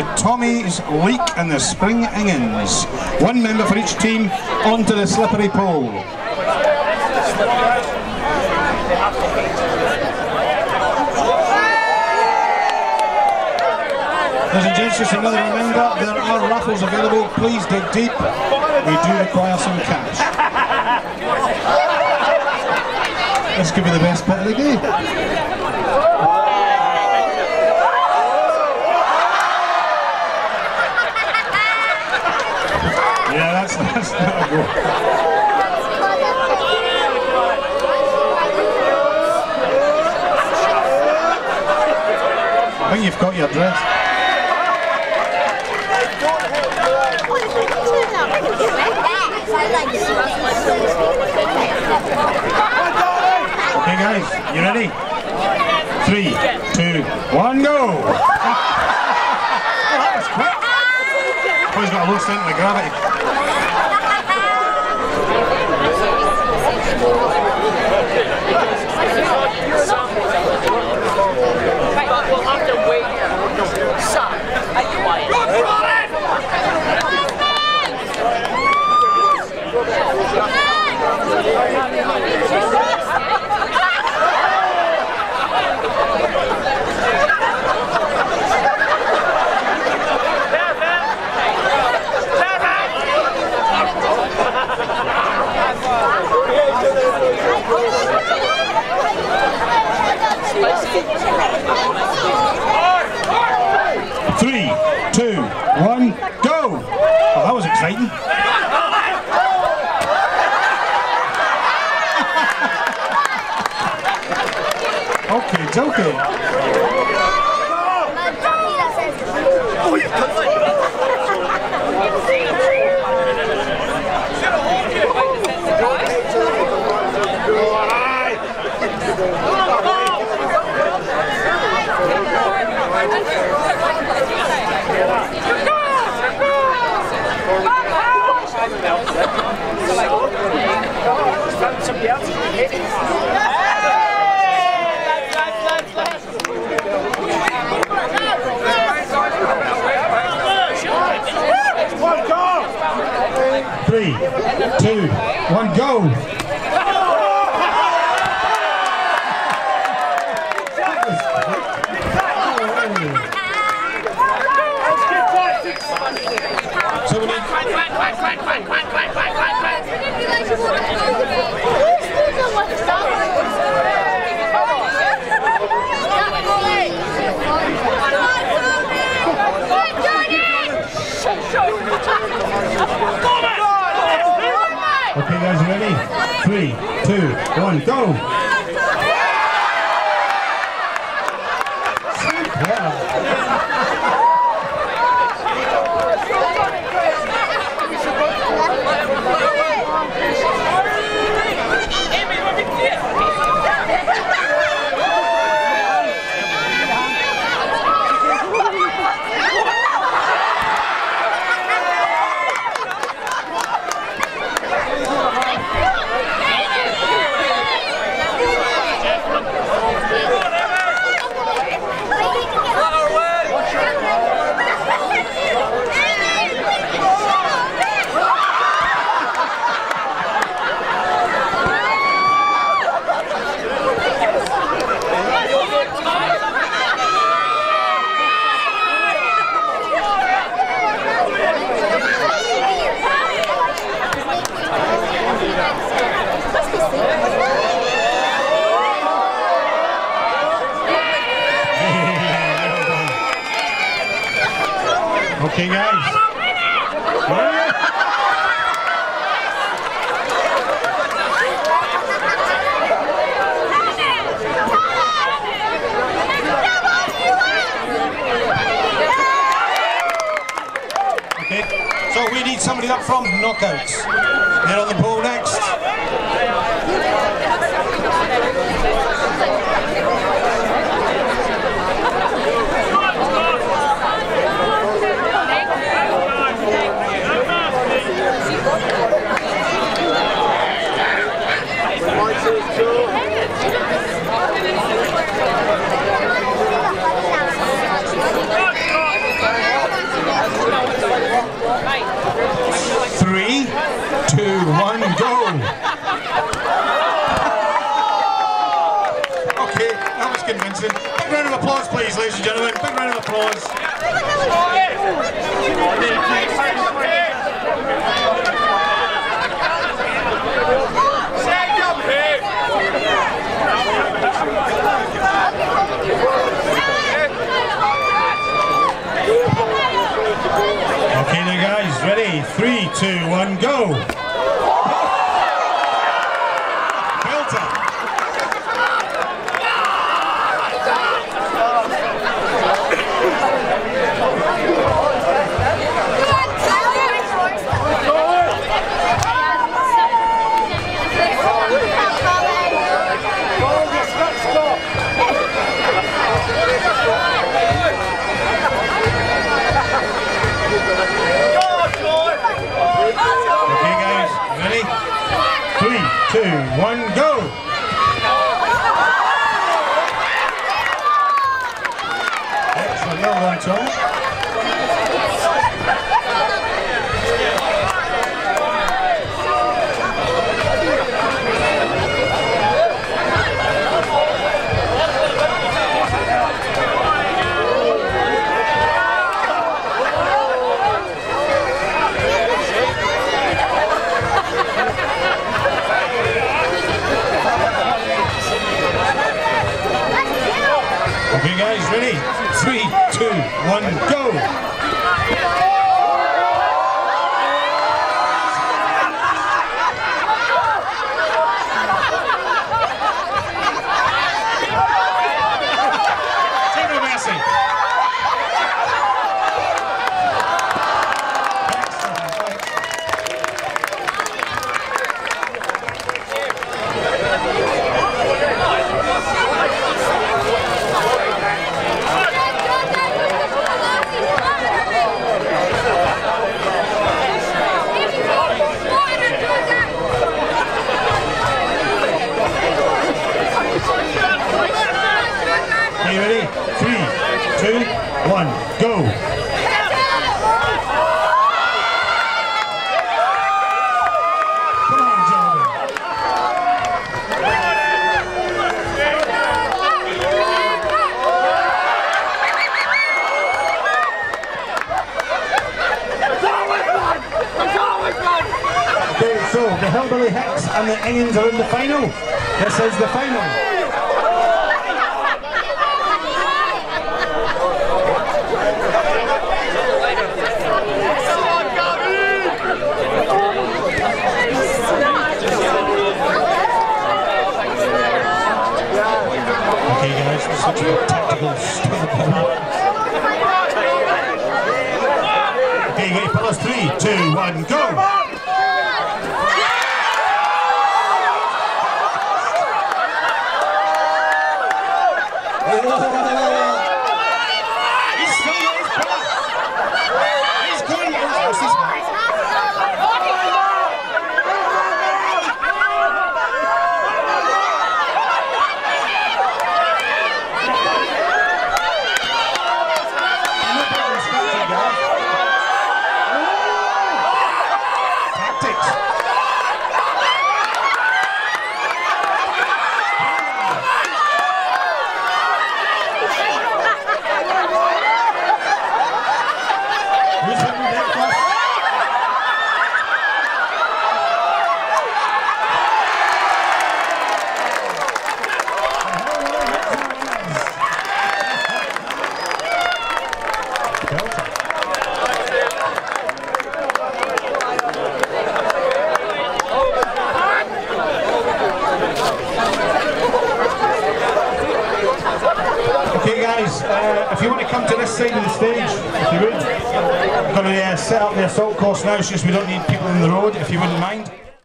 Tommy's Leak and the Spring Ingans. One member for each team onto the slippery pole. Ladies and gents, just another reminder, there are raffles available. Please dig deep. We do require some cash. This could be the best bit of the day. Yeah, that's not a go. I think you've got your dress. Okay guys, you ready? 3, 2, 1, go! Oh, that was quick. Oh, he's got a low centre of gravity. Right, we'll have to wait. Son, are you quiet? Three, 2, 1, go! Oh, that was exciting. Okay, it's okay. Three, 2, 1, go! So we need... Okay guys, you ready? 3, 2, 1, go! Okay guys. Okay, so we need somebody up from knockouts. They're on the pole next. convincing. Big round of applause, please, ladies and gentlemen. Big round of applause. Okay now guys, ready? 3, 2, 1, go! Belter! Okay guys, ready? 3, 2, 1, go! Excellent, well done, Tom. Okay guys, ready? 3, 2, 1, go! Take no mercy! Are you ready? 3, 2, 1, go! Come on, Jordan! Okay, so the Hillbilly Hicks and the Inghams are in the final. This is the final. Okay guys, such a tactical stuff. Okay, ready, fellas, 3, 2, 1, go! He's still got his back. He's going to his back. Okay guys, if you want to come to this side of the stage, if you would, I'm going to set up the assault course now, it's just we don't need people in the road, if you wouldn't mind.